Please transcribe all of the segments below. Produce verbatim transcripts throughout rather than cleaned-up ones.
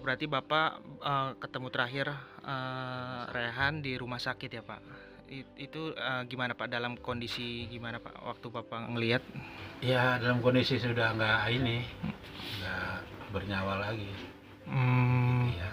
berarti Bapak, eee, ketemu terakhir, eee, Rehan di rumah sakit ya, Pak? It itu, eee, gimana, Pak? Dalam kondisi gimana, Pak, waktu Bapak ngelihat? Ya dalam kondisi sudah nggak ini, nggak bernyawa lagi, gitu Mmm, ya.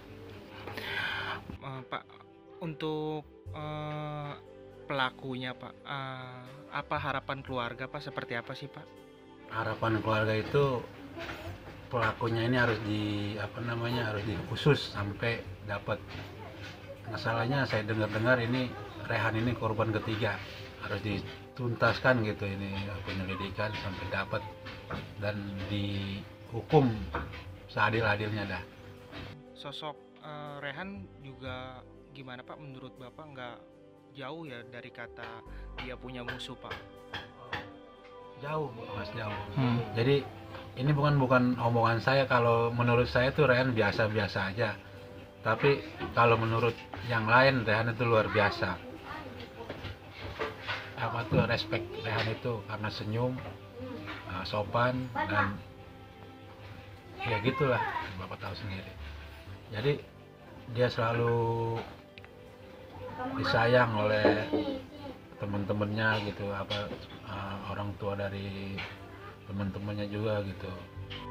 eee, Pak, untuk, eee, pelakunya, Pak, eee, apa harapan keluarga, Pak, seperti apa sih, Pak? Harapan keluarga itu pelakunya ini harus di apa namanya harus diusus sampai dapat. Masalahnya saya dengar-dengar ini Rehan ini korban ketiga, harus dituntaskan gitu ini penyelidikan sampai dapat dan dihukum seadil-adilnya dah. Sosok, eee, Rehan juga gimana, Pak, menurut Bapak nggak jauh ya dari kata dia punya musuh, Pak? Jauh mas, jauh. Hmm. Jadi ini bukan bukan omongan saya, kalau menurut saya tuh Rehan biasa-biasa aja, tapi kalau menurut yang lain Rehan itu luar biasa. Apa tuh respect Rehan itu karena senyum, uh, sopan, dan ya gitulah, bapak tahu sendiri. Jadi dia selalu disayang oleh teman-temannya gitu, apa uh, orang tua dari teman-temannya juga gitu.